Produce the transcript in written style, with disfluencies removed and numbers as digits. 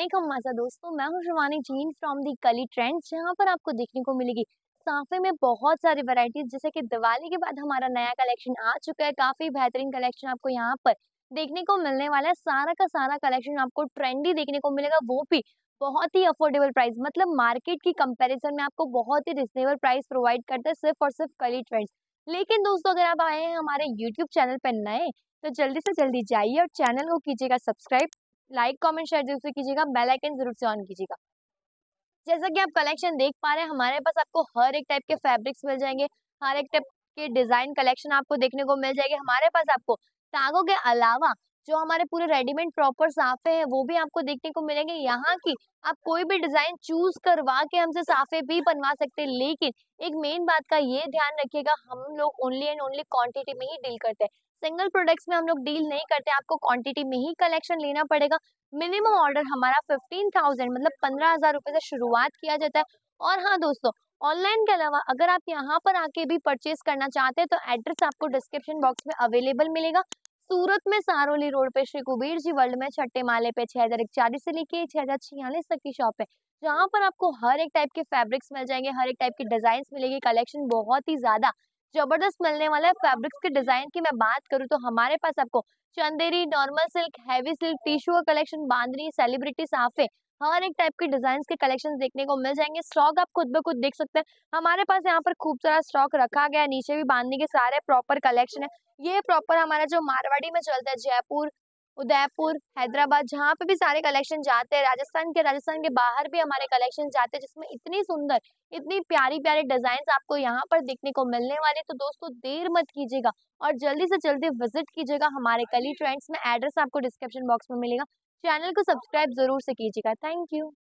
लेने का मजा दोस्तों। मैं हूँ शिवानी जीन फ्रॉम दी कली ट्रेंड्स, जहाँ पर आपको देखने को मिलेगी साफे में बहुत सारी वैरायटीज। जैसे कि दिवाली के बाद हमारा नया कलेक्शन आ चुका है, काफी बेहतरीन कलेक्शन आपको यहाँ पर देखने को मिलने वाला है। सारा का सारा कलेक्शन आपको ट्रेंडी देखने को मिलेगा, वो भी बहुत ही अफोर्डेबल प्राइस। मतलब मार्केट की कंपैरिजन में आपको बहुत ही रिजनेबल प्राइस प्रोवाइड करता है सिर्फ और सिर्फ कली ट्रेंड्स। लेकिन दोस्तों, अगर आप आए हैं हमारे यूट्यूब चैनल पर नए, तो जल्दी से जल्दी जाइए और चैनल को कीजिएगा सब्सक्राइब, लाइक कमेंट शेयर जरूर से कीजिएगा, बेल आइकन जरूर से ऑन कीजिएगा। जैसा कि आप कलेक्शन देख पा रहे हैं, हमारे पास आपको हर एक टाइप के फैब्रिक्स मिल जाएंगे, हर एक टाइप के डिजाइन कलेक्शन आपको देखने को मिल जाएगी। हमारे पास आपको तागों के अलावा जो हमारे पूरे रेडीमेड प्रॉपर साफे हैं वो भी आपको देखने को मिलेंगे। यहाँ की आप कोई भी डिजाइन चूज करवा के हमसे साफे भी बनवा सकते हैं। लेकिन एक मेन बात का ये ध्यान रखिएगा, हम लोग ओनली एंड ओनली क्वांटिटी में ही डील करते हैं, सिंगल प्रोडक्ट्स में हम लोग डील नहीं करते। आपको क्वांटिटी में ही कलेक्शन लेना पड़ेगा। मिनिमम ऑर्डर हमारा 15,000 मतलब 15,000 रुपए से शुरुआत किया जाता है। और हाँ दोस्तों, ऑनलाइन के अलावा अगर आप यहाँ पर आके भी परचेज करना चाहते हैं, तो एड्रेस आपको डिस्क्रिप्शन बॉक्स में अवेलेबल मिलेगा। सूरत में सारोली रोड पे श्री कुबेर जी वर्ल्ड में छठे माले पे 6,041 से लेके 6,046 तक की शॉप है, जहाँ पर आपको हर एक टाइप के फैब्रिक्स मिल जाएंगे, हर एक टाइप की डिजाइन मिलेगी। कलेक्शन बहुत ही ज्यादा जबरदस्त मिलने वाला है। फैब्रिक्स के डिजाइन की मैं बात करूँ तो हमारे पास आपको Chanderi, normal silk, heavy silk, tissue का कलेक्शन, बांधनी, सेलिब्रिटी साफे, हर एक टाइप के डिजाइन के कलेक्शन देखने को मिल जाएंगे। स्टॉक आप खुद ब खुद देख सकते हैं, हमारे पास यहाँ पर खूब सारा स्टॉक रखा गया है। नीचे भी बांधनी के सारे प्रॉपर कलेक्शन है। ये प्रॉपर हमारा जो मारवाड़ी में चलता है, जयपुर, उदयपुर, हैदराबाद, जहाँ पे भी सारे कलेक्शन जाते हैं। राजस्थान के बाहर भी हमारे कलेक्शन जाते हैं, जिसमें इतनी सुंदर, इतनी प्यारी प्यारी डिजाइन आपको यहाँ पर देखने को मिलने वाले। तो दोस्तों, देर मत कीजिएगा और जल्दी से जल्दी विजिट कीजिएगा हमारे कली ट्रेंड्स में। एड्रेस आपको डिस्क्रिप्शन बॉक्स में मिलेगा। चैनल को सब्सक्राइब जरूर से कीजिएगा। Thank you.